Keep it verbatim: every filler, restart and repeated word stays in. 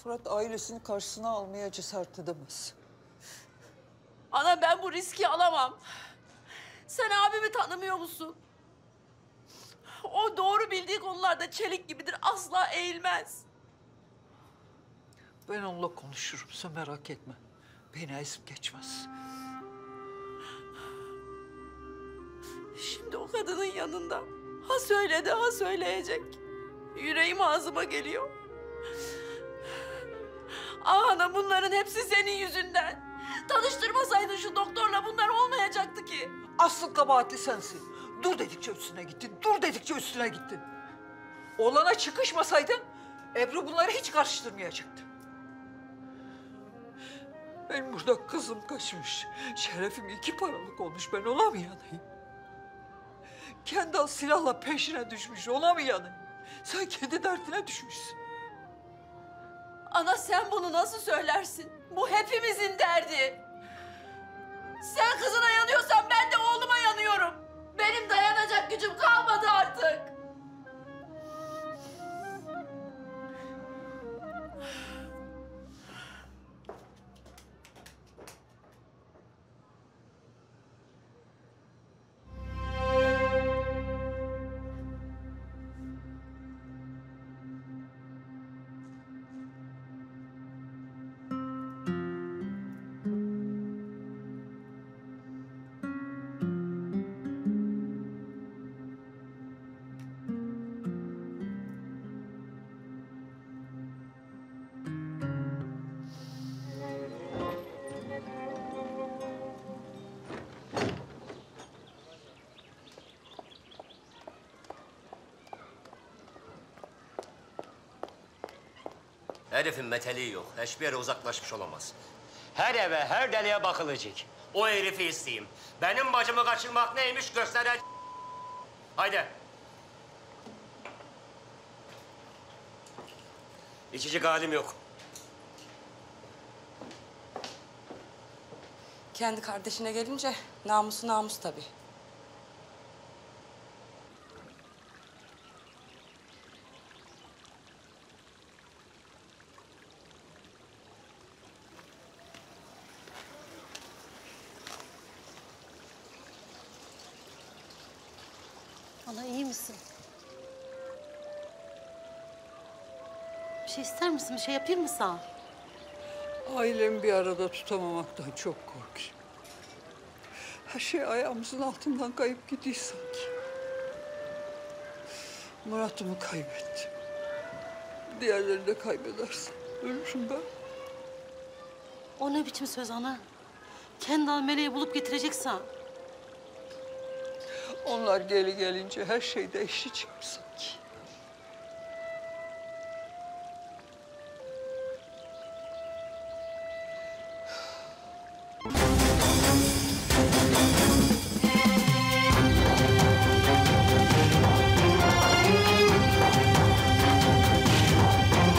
Fırat ailesini karşısına almaya cesaret edemez. Ana ben bu riski alamam. Sen abimi tanımıyor musun? O doğru bildiği konularda çelik gibidir, asla eğilmez. Ben onunla konuşurum, sen merak etme. Beni ezip geçmez. Şimdi o kadının yanında. Ha söyledi, ha söyleyecek. Yüreğim ağzıma geliyor. Ah ana, bunların hepsi senin yüzünden. Tanıştırmasaydın şu doktorla bunlar olmayacaktı ki. Asıl kabahatli sensin. Dur dedikçe üstüne gittin, dur dedikçe üstüne gittin. Oğlana çıkışmasaydın Ebru bunları hiç karıştırmayacaktı. Benim burada kızım kaçmış. Şerefim iki paralık olmuş, ben ona mı yanayım? Kendal silahla peşine düşmüş, ona mı yanayım? Sen kendi derdine düşmüşsün. Ana sen bunu nasıl söylersin? Bu hepimizin derdi. Sen kızına yanıyorsan ben de oğluma yanıyorum. Benim dayanacak gücüm kalmadı artık. Herifin meteliği yok. Hiçbir yere uzaklaşmış olamaz. Her eve, her deliğe bakılacak. O herifi isteyeyim. Benim bacımı kaçırmak neymiş gösteren... Haydi. İçecek halim yok. Kendi kardeşine gelince namusu namus tabii. Ana iyi misin? Bir şey ister misin? Bir şey yapayım mı sana? Ailemi bir arada tutamamaktan çok korkuyorum. Her şey ayağımızın altından kayıp gidiyor sanki. Murat'ımı kaybettim. Diğerlerini de kaybedersem ölürüm ben. O ne biçim söz ana? Kendal meleği bulup getireceksen. Onlar geri gelince her şey değişecek mi sanki?